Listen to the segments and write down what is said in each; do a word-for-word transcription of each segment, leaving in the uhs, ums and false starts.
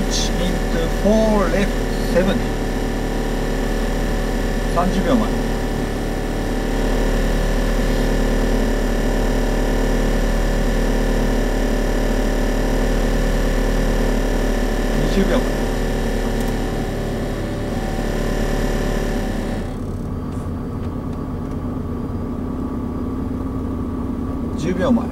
チ into フォー left セブンティー。さんじゅうびょうまえ。にじゅうびょうまえ。じゅうびょうまえ。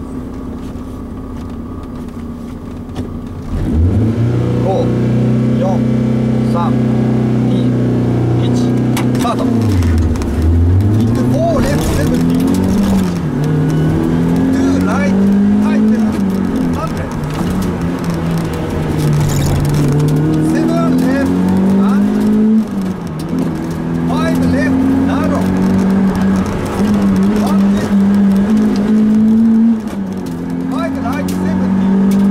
ご、よん、さん、に、いち、スタート。Into フォー left セブンティー。two right tighten ハンドレッド。seven left and five left narrow. one left. five right seventy.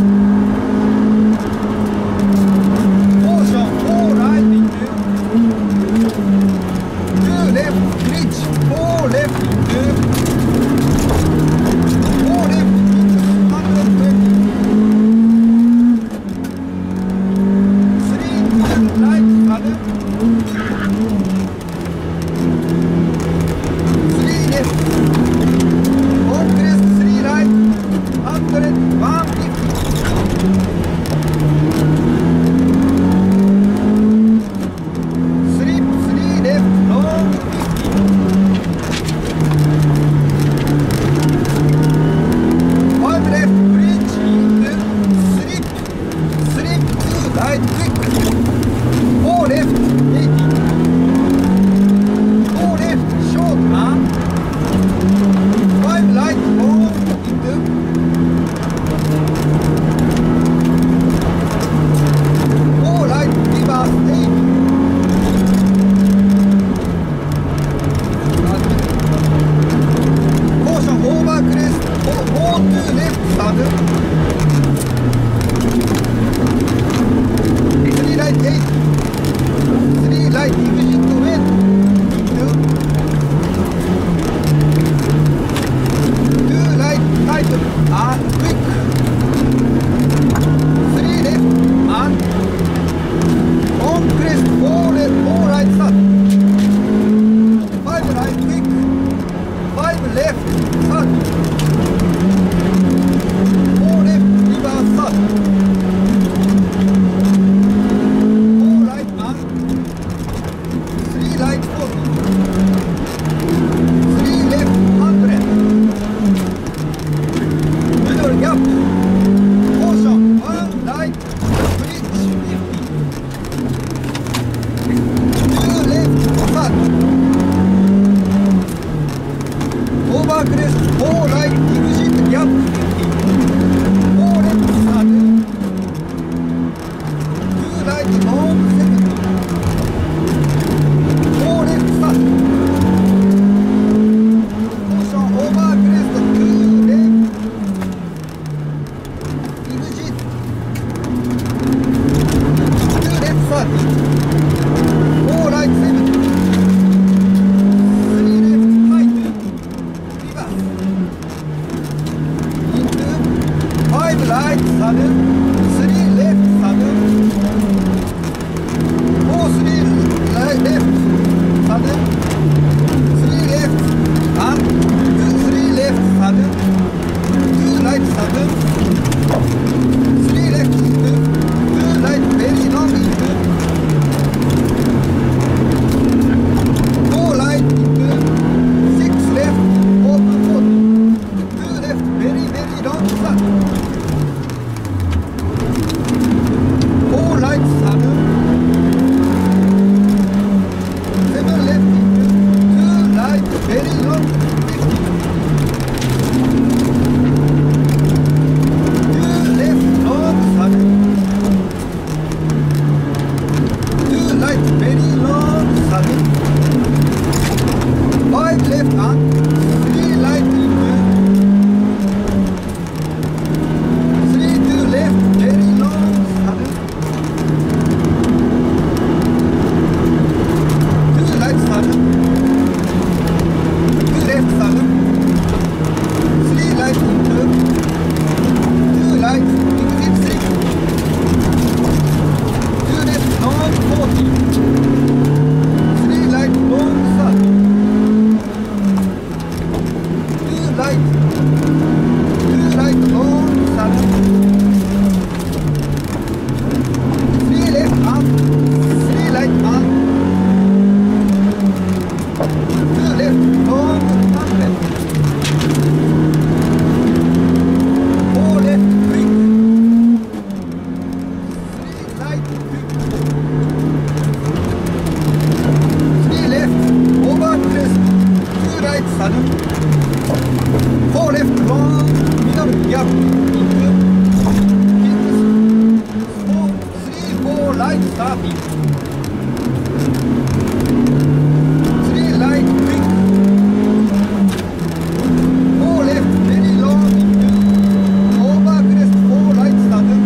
Caution four right into two left bridge four left into four left into one hundred twenty. three right saddle. three left. On crest three right. one hundred one fifty. Slip three left long fifty. five left bridge into slip. Slip two right quick. four left eighty. four left short arm. five right long into four right reverse eighty. Caution over crest four to left saddle. three right eighty. three right exit wet into two right tighten and quick. three left and on crest four left four right saddle. five right quick. five left saddle. four left reverse saddle. four right and three right forty. three left one hundred. Middle gap. Caution one right bridge fifty. two left saddle. Over crest four right exit gap fifty. four left saddle. two right long seventy. four left saddle. Caution over crest two left exit. two left saddle. four right seventy. three left tighten. Reverse. Into five right saddle. three left saddle. four three right left saddle. three left and two three left saddle. two right saddle. three left into two right very long into four right into six left open forty. two left very very long saddle. sudden. Three left arm, three right arm. Two left, long hundred. Four left, quick. Three right, quick. Three left, over crest. Two right, sudden. Four left, long, middle gap. Into kicks. Four, three, four right, starting. Three right, quick. Four left, very long into over crest. Four right, sudden.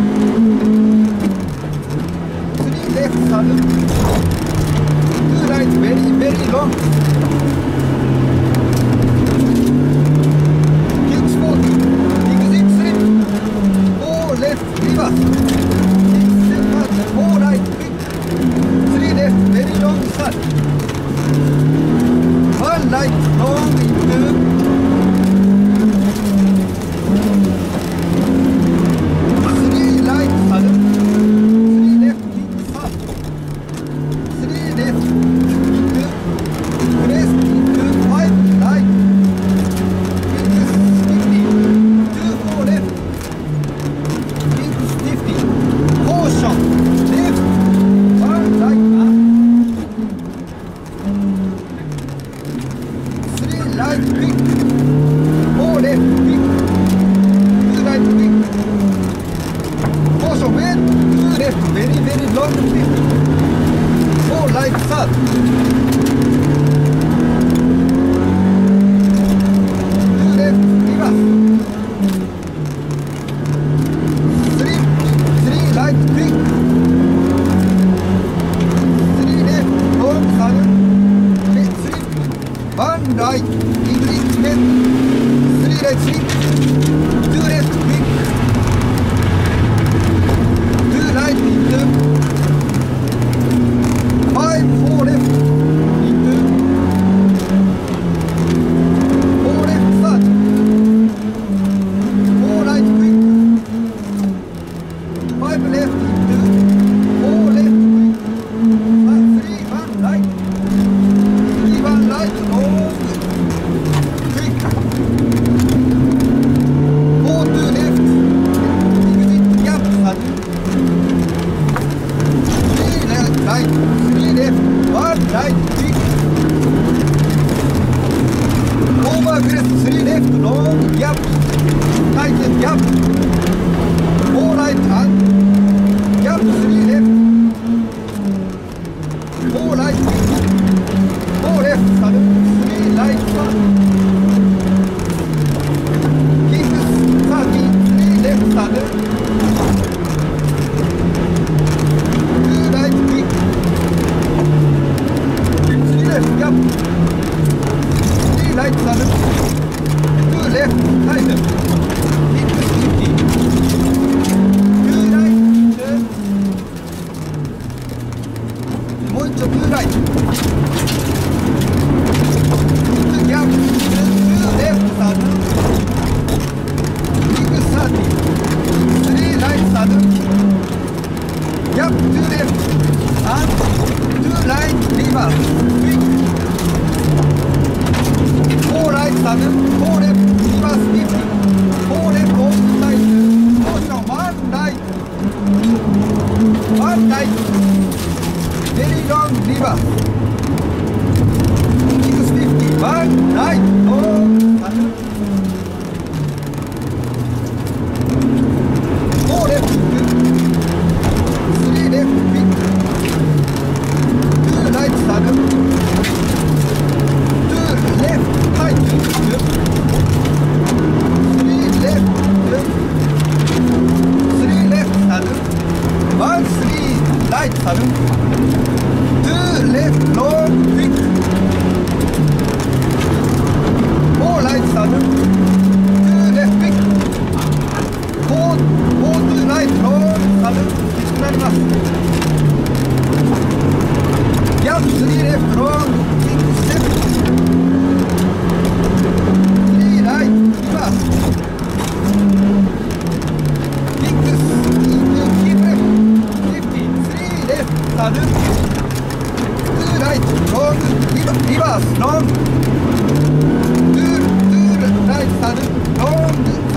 Three left, sudden. Two right, very, very long. Kicks forty. Exit slip. Four left, reverse. Six, seven, four right, quick. Three left, very long shot. One right, long into three right, sudden. Three left, kick shot. Three left into crest into five right. Kick fifty. Two four left. Kick fifty. Caution. Left. One right arm. Three right quick. Four left quick. Two right quick. Caution wait. Two left. Very very long fifty. Four right third. Two left reverse. Three three right quick. Three left long sudden. Three one right English left. Three right slip. Two left quick. Two right into five four left into four left third. Four right quick. Five left into four left quick. Five, three one right. Three one right long quick. Four two left. Exit gap third. Three left right. Three left. One right quick. Over crest. Three left long gap. Tighten gap. Four right hand. Gap. Three left. Four right quick. Four left sudden. Three right one. Kicks thirty. Three left sudden. Two right quick. Three left gap. Three right sudden. Two left tighten. Kicks fifty. Two right turn. もう一丁 two right. Two gap. Two left sudden. Kick thirty. Three right sudden. Gap two left. And two right reverse. Quick. Four right sudden. Four left reverse fifty.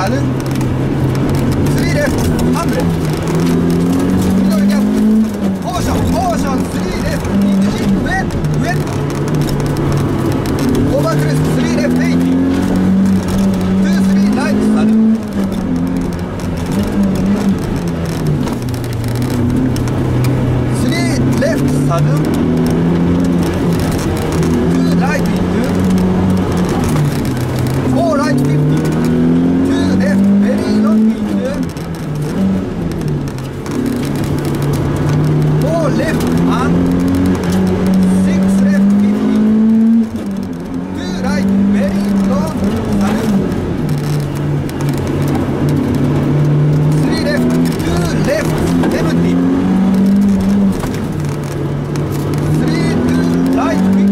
sudden. Three left, hundred. Middle gap. Caution, caution. Three left, into deep, wet, wet. Over crest, three left, eighty. Two, three, right, sudden. Three left, sudden. Two right, into. Four right, fifty. Two left, very long, into. Four left, and six left, fifty. Two right, very long, sudden. Three left, two left, seventy. Three, two right, fifty.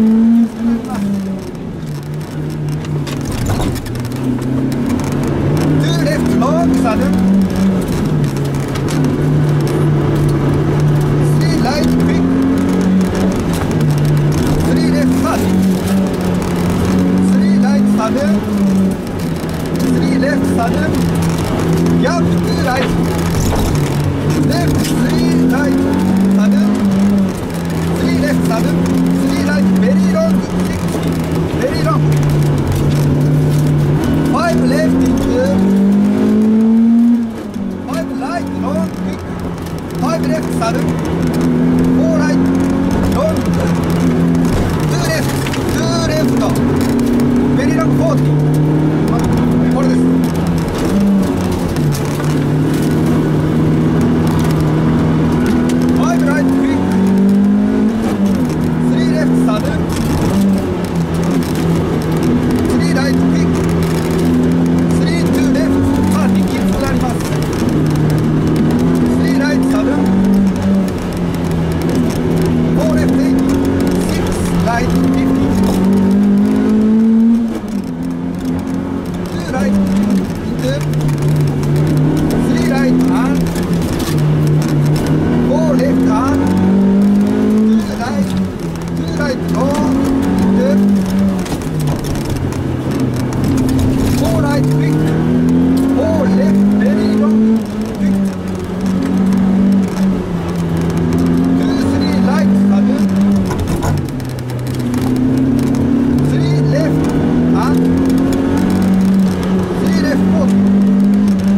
Two left, long, sudden. Three right, quick. Three left, thirty. Three right, sudden. Three left, sudden. Gap, two right. Left, three right, sudden. Three left, sudden. Three right, very long, sixty. Very long. Five left, into. Five right, long, quick. Five left, sudden. Four right, long. Two left, two left, very long, forty. これです。Five right, quick. Three left, sudden. Three right, quick. Three, two left, thirty. キックになります。Three right, sudden. Four left, eighty. Six right, fifty. Two right, into. Three right, and four left, and two right, two right, long, into. Four right, quick. Four left, very long, quick. Two, three right, sudden. Three left, and three left, forty.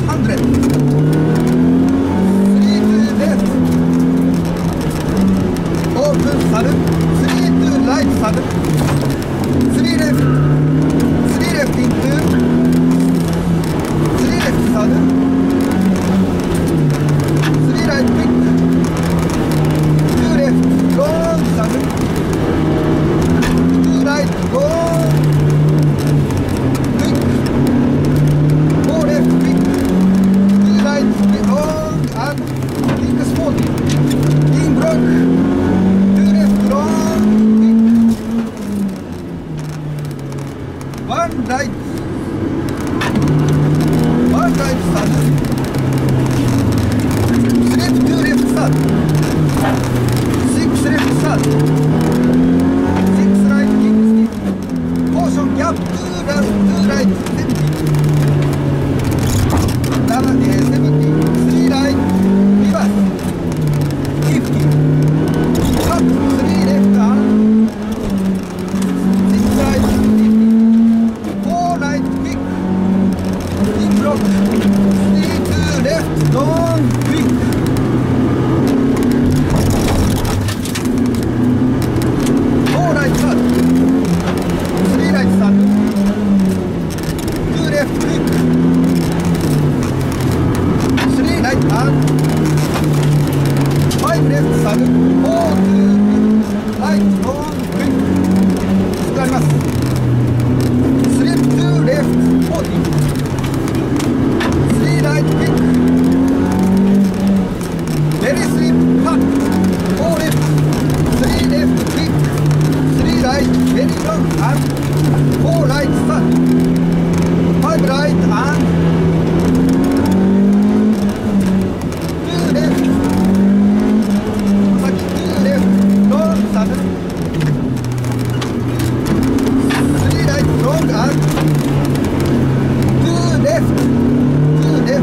hundred. Three to left. Open saddle. Three to right saddle. Three left. Three left into. Three left saddle. Three right quick. Two left long saddle. Two right long. Quick. Four left quick. Two right long and Links forty. In block. Two left long. Quick. One right. One right saddle. Slip two left saddle. Six left saddle. Six right kick skip. Caution gap two right, two right seventy. Seven, eh, seventy. Three right reverse. Fifty. Cut three left arm. Six right fifty. Four right quick. In block. Three two left long quick. Four right cut. Three right saddle. Two left quick. Three right arm. Five left saddle. Four two right long quick. 使います。Slip two left forty. Three right quick. Very slip cut. Four left. Three left quick. Three right very long and four right saddle. Five right and two left. Two left long saddle. Three right long and two left. Two left.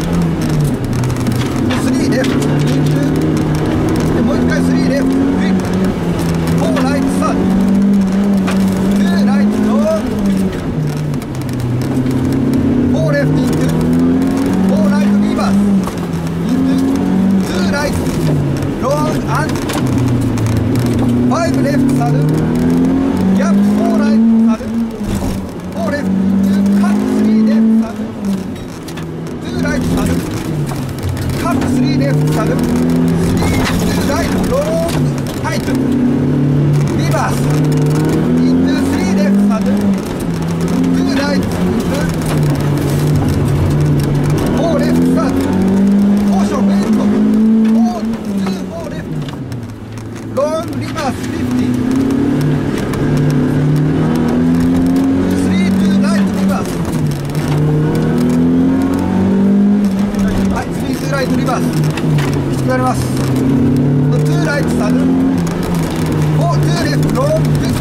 Three left into. でもう一回three left quick. Four right saddle. Two right long quick. Four left into. Four right reverse. Into. Two right long and five left saddle. Gap four right saddle. Four left into. Cut three left saddle. Two right saddle. Cut three left saddle. Two right long tight. Reverse. Into three left saddle. Two right into. Four left saddle. Caution weight. Four two four left. Long reverse fifty. Three two right reverse. はい、three two right reverse. 使われます。Two right saddle. Four two left long quick.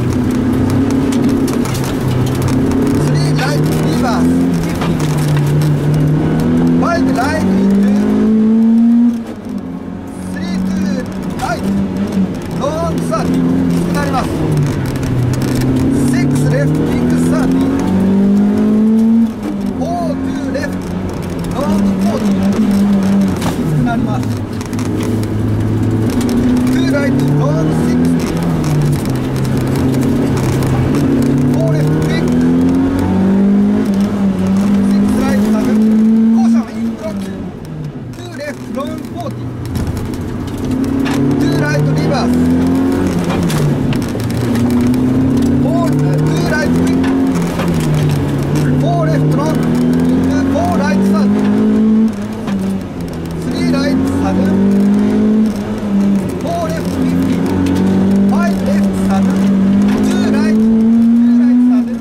Three right reverse fifty. Five right into. Three two right long thirty. 使われます。Six left big thirty. Four two left long forty. 使われます。Two right long sixty. Four left quick. Six right saddle. Caution in block. Two left long forty. Two right reverse. Four uh, two right quick. Four left long into four right saddle. Three right saddle. Four left fifty. Five left saddle. Two right. Two right saddle.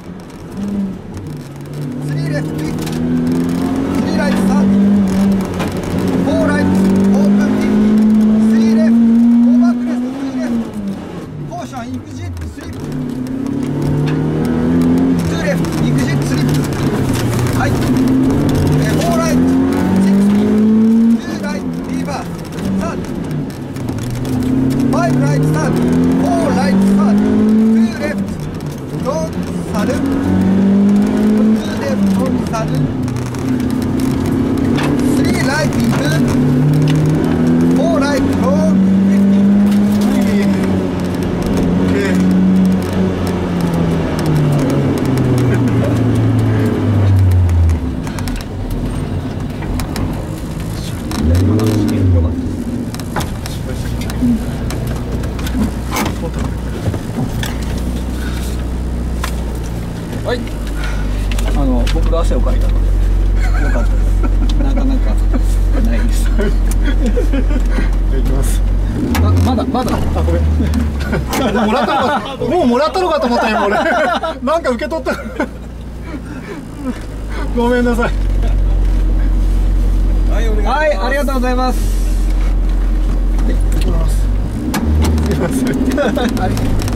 Three left quick. Three right saddle. Four right open fifty. Three left. Over crest. Two left. Caution exit slip. Two left. Exit slip. はい。Four right. sixty. Two right. Reverse. Third. Five right saddle. Four right saddle. Two left. Long saddle. Two left long saddle. right even, four right long, fifty. Okay. はい、あの僕が汗をかいたのでよかったです。なかなかないです。 じゃあ行きます。 あ、まだまだ。 あ、ごめん。もうもらったのか。もうもらったのかと思ったよ俺。なんか受け取った。ごめんなさい。 はい、お願いします。はい、ありがとうございます。 はい、行きます。すいません。